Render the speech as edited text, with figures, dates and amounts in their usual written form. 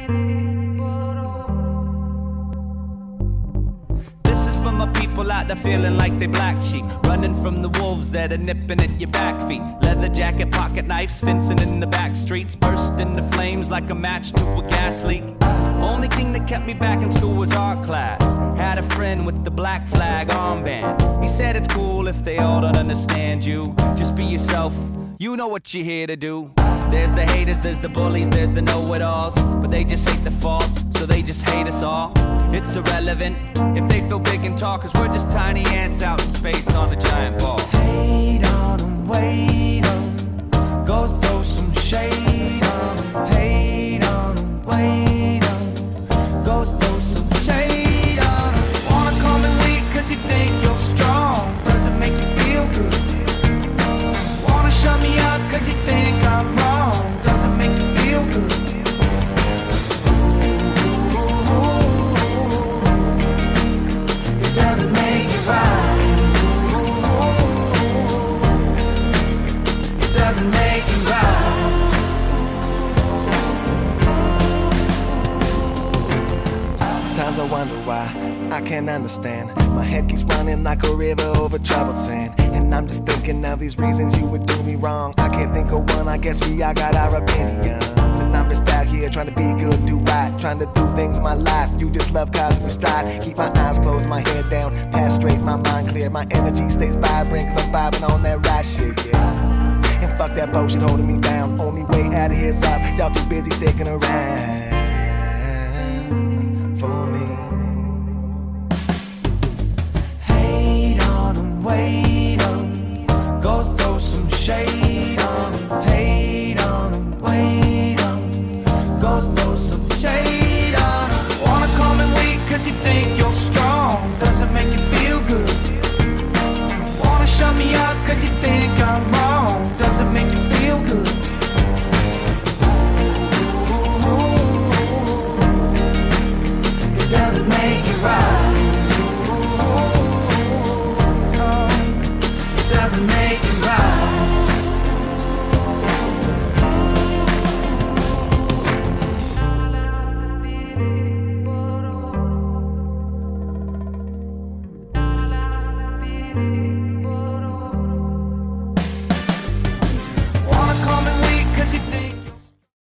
This is for my people out there feeling like they black sheep, running from the wolves that are nipping at your back feet. Leather jacket, pocket knives, fencing in the back streets, burst into flames like a match to a gas leak. Only thing that kept me back in school was art class. Had a friend with the black flag armband. He said it's cool if they all don't understand you. Just be yourself, you know what you're here to do. There's the haters, there's the bullies, there's the know-it-alls, but they just hate the faults, so they just hate us all. It's irrelevant if they feel big and tall, cause we're just tiny ants out in space on a giant ball. Hate on them, wait on them, go throw some shade on them. Hate on them, wait on them, go throw some shade on them. Wanna call me weak cause you think you're strong, doesn't make you feel good. Wanna shut me up cause you think I'm wrong, doesn't make you feel good. It doesn't make it right. It doesn't make it right. Sometimes I wonder why I can't understand. My head keeps running like a river over troubled sand, and I'm just thinking of these reasons you would do me wrong. I can't think of one, I guess we all got our opinions, and I'm just out here trying to be good, do right, trying to do things in my life. You just love cause we strive. Keep my eyes closed, my head down, pass straight, my mind clear. My energy stays vibrant cause I'm vibing on that right shit, yeah. And fuck that bullshit holding me down. Only way out of here's up. Y'all too busy sticking around for me. Hate on them, wait on them, go throw some shade on them. Hate on them, wait on them, go throw some shade on them. Wanna call me weak cause you think you're strong, doesn't make you feel good. Wanna shut me up cause you think I'm wrong,